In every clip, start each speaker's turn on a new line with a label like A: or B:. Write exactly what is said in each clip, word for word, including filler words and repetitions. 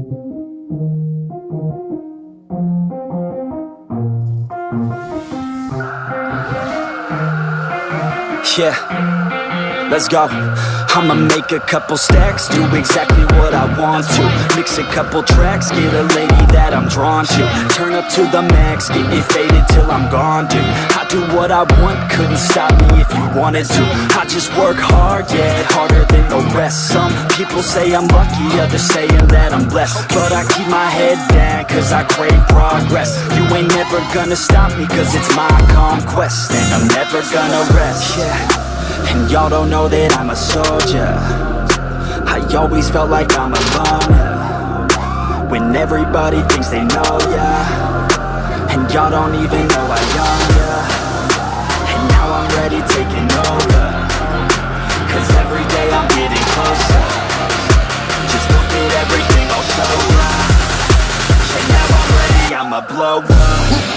A: Yeah, let's go. I'ma make a couple stacks, do exactly what I want to. Mix a couple tracks, get a lady that I'm drawn to. Turn up to the max, get it faded till I'm gone, dude. I do what I want, couldn't stop me if you wanted to. I just work hard, yeah, harder than the rest. Some people say I'm lucky, others saying that I'm blessed. But I keep my head down, cause I crave progress. You ain't never gonna stop me, cause it's my conquest. And I'm never gonna rest, yeah. And y'all don't know that I'm a soldier. I always felt like I'm alone, yeah. When everybody thinks they know, yeah. And y'all don't even know I own, yeah. And now I'm ready taking over, cause every day I'm getting closer. Just look at everything I'll show ya. And now I'm ready, I'ma blow up.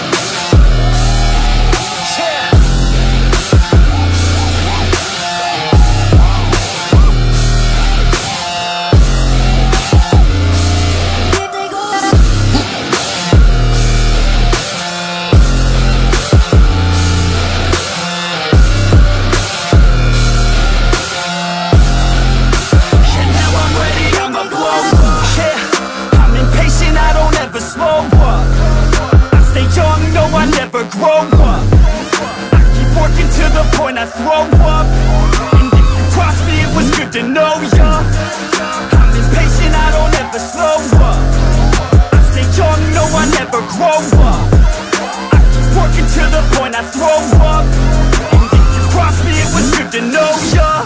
A: Grow up, I keep working to the point I throw up. And if you cross me, it was good to know ya. I'm impatient, I don't ever slow up. I stay young, no, I never grow up. I keep working to the point I throw up. And if you cross me, it was good to know ya.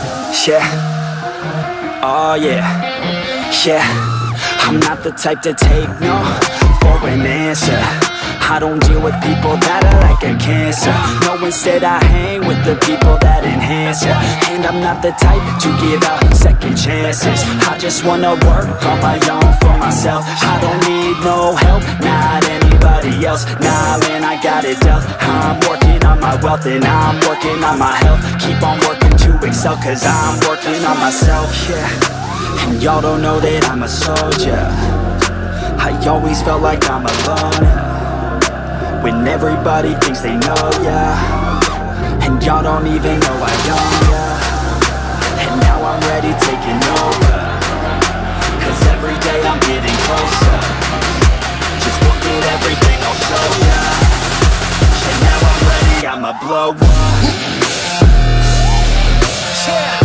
A: Yeah, oh yeah, yeah. I'm not the type to take no for an answer. I don't deal with people that are like a cancer. No, instead I hang with the people that enhance ya. And I'm not the type to give out second chances. I just wanna work on my own for myself. I don't need no help, not anybody else. Nah, man, I got it dealt. I'm working on my wealth and I'm working on my health. Keep on working to excel, cause I'm working on myself, yeah. And y'all don't know that I'm a soldier. I always felt like I'm alone, yeah. When everybody thinks they know, yeah. And y'all don't even know I own, yeah. And now I'm ready taking over, cause every day I'm getting closer. Just look at everything I'll show ya. And now I'm ready, I'ma blow up. Yeah.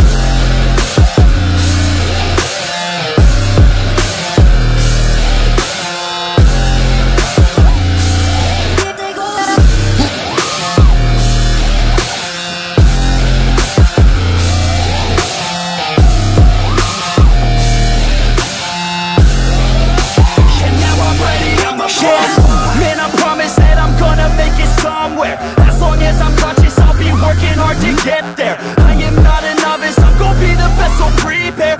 A: As long as I'm conscious, I'll be working hard to get there. I am not a novice, I'm gon' be the best, so prepare.